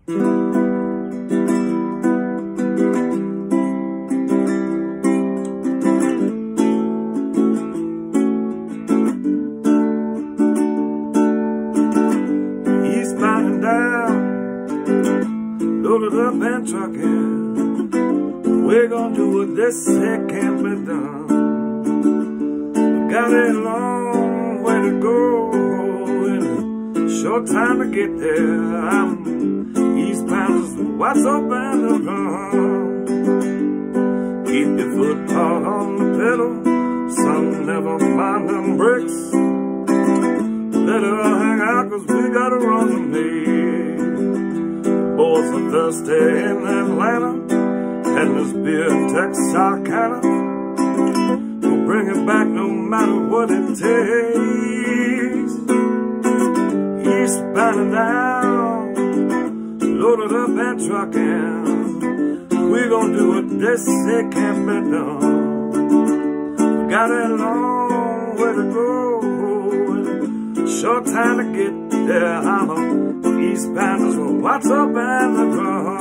Eastbound down, loaded up and trucking. We're gonna do what they say can't be done. Got a long way to go and a short time to get there. I'm eastbound, what's up and around. Keep your foot hard on the pedal, son, never mind them brakes. Let her hang out, cause we gotta run the maid. Boys are thirsty in Atlanta, and this beer in Texarkana. We'll bring it back no matter what it takes. Eastbound and down, loaded up and trucking. We're gonna do what they say can't be done. We got a long way to go, short time to get there. I'm a eastbound, so what's up and the drum?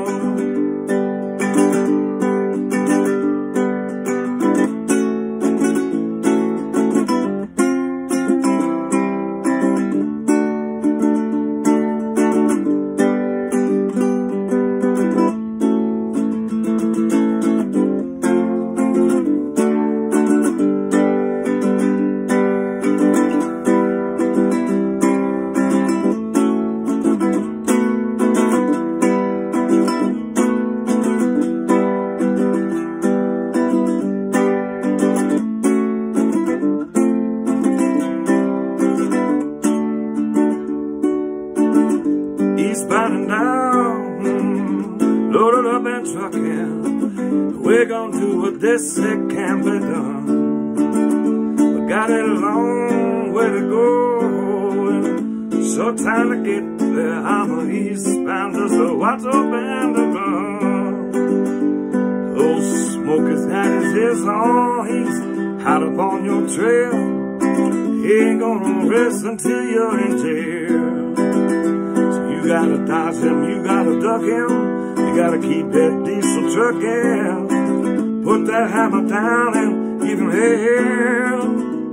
Eastbound and down, loaded up and trucking. We're gonna do what they say can't be done. We got a long way to go and a short time to get there. I'm an eastbounder, so what's up and around? Old Smokey's had his ears on, he's hot up on your trail. He ain't gonna rest until you're in jail. You gotta dodge him, you gotta duck him, you gotta keep that diesel trucking. Put that hammer down and give him hell.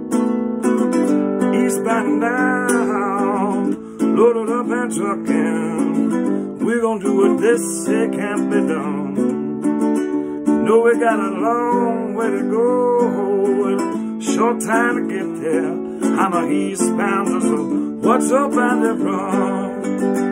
Eastbound and down, loaded up and trucking. We're gonna do what this say can't be done. Know we got a long way to go and a short time to get there. I'm a eastbounder, so what's up and the wrong?